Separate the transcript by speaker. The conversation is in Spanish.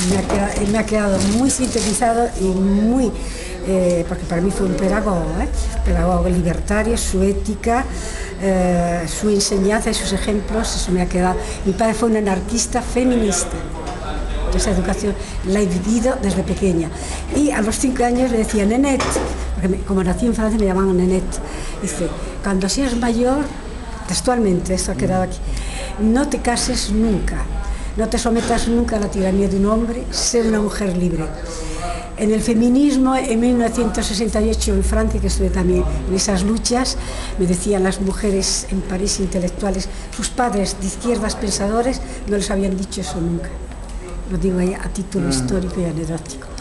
Speaker 1: me ha quedado muy sintetizado y muy, porque para mí fue un pedagogo libertario, su ética, su enseñanza y sus ejemplos, eso me ha quedado. Mi padre fue un anarquista feminista. Esa educación la he vivido desde pequeña. Y a los 5 años le decía Nenette, porque como nací en Francia me llamaban Nenette. Dice, cuando seas mayor, textualmente, esto ha quedado aquí, no te cases nunca, no te sometas nunca a la tiranía de un hombre, sé una mujer libre. En el feminismo, en 1968 en Francia, que estuve también en esas luchas, me decían las mujeres en París, intelectuales, sus padres de izquierdas pensadores no les habían dicho eso nunca. Lo digo ahí a título histórico y anecdótico.